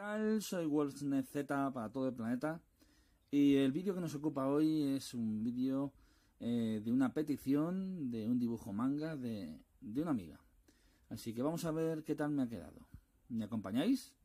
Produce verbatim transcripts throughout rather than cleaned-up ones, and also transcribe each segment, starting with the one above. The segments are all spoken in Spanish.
tal? Soy WolfsNetZ para todo el planeta y el vídeo que nos ocupa hoy es un vídeo eh, de una petición de un dibujo manga de, de una amiga. Así que vamos a ver qué tal me ha quedado. ¿Me acompañáis?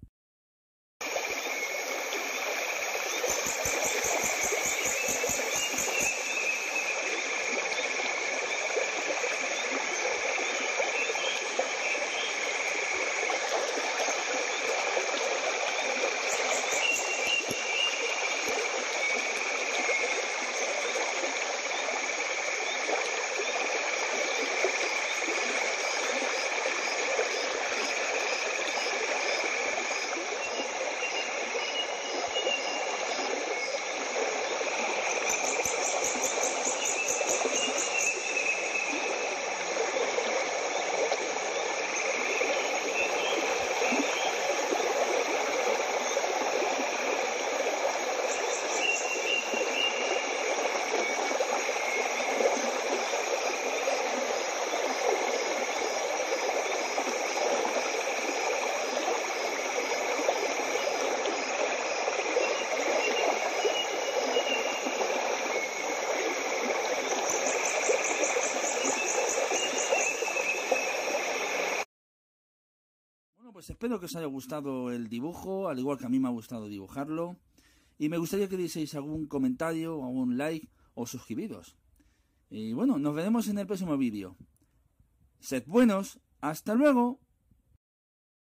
Pues espero que os haya gustado el dibujo, al igual que a mí me ha gustado dibujarlo. Y me gustaría que dieseis algún comentario, algún like o suscribiros. Y bueno, nos veremos en el próximo vídeo. Sed buenos, ¡hasta luego!